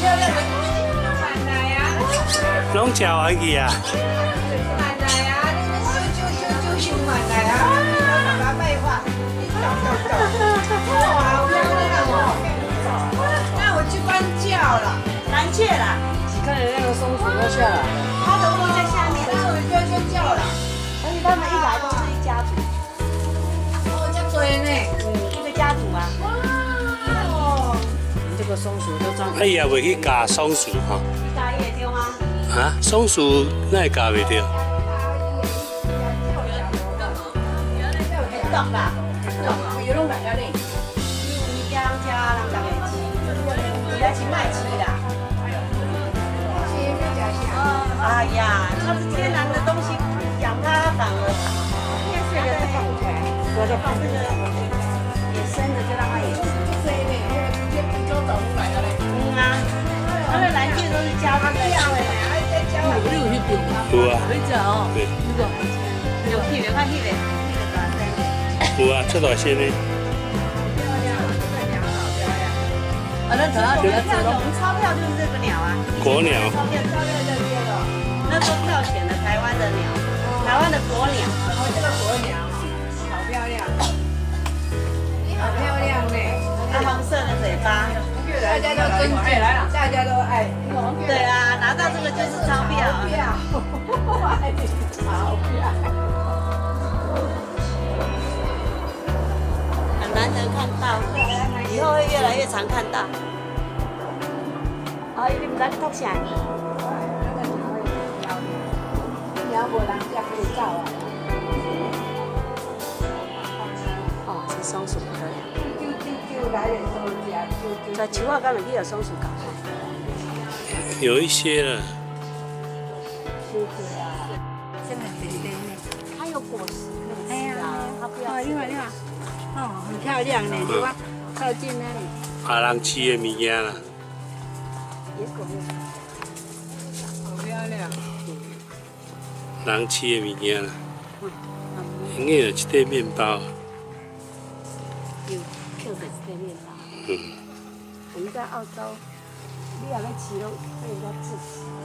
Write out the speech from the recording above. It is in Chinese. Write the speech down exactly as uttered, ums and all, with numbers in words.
漂亮的买来啊！ 拢食完去啊！ 买来啊！你就就就就买来啊！把它卖化，哇，好漂亮哦！那我去关叫了，蓝雀啦。 看你那个松鼠都下来了， 它的窝在下面，那我就就叫了。 而且他们一来都是一家族， 哦，叫追呢， 嗯，一个家族啊。 哦， 这个松鼠都装。 哎呀，袂去夹松鼠哈？ 大叶对吗？ 啊，松鼠那会夹袂着？ 懂啦，懂，有弄哪家哩？你家家人大家吃，你来去卖吃啦。哎呀，它是天然的东西，养它反而越是越放出来，隔着放这个野生的就让它野生。嗯啊，它的蓝雀都是加它的。 你有去丢吗？ 有啊。 可以吃哦。 对。 这个，有屁的，看屁的，屁的大声。 有啊，这大些呢。 漂亮，这个鸟好漂亮。 啊，那主要主要这种钞票就是这个鸟啊。 国鸟。 钞票钞票就这个，那时候票选的台湾的鸟，台湾的国鸟。 哦，这个国鸟好漂亮，好漂亮呢。 它红色的嘴巴。 大家都尊敬，大家都爱。 对啊，拿到这个就是钞票。 钞票，钞票。 很难得看到，以后会越来越常看到。哦，你唔知你读啥？ 鸟无人家可以走啊。 哦，这松鼠漂亮。 啾啾啾来的时候吃，啾啾。 在树啊，敢会去有松鼠搞？ 有一些了。 谢谢啊。真的肥肥呢。 它有果实可以吃啊，它不要。 哦，你看你看，哦，很漂亮呢，对吧？靠近那里。 啊，人饲的物件啦。 野狗肉。 好漂亮。 人饲的物件啦。应该有一块面包。 有 Q 的这个面包。 嗯。 我们在澳洲，你也要吃都被人家制止。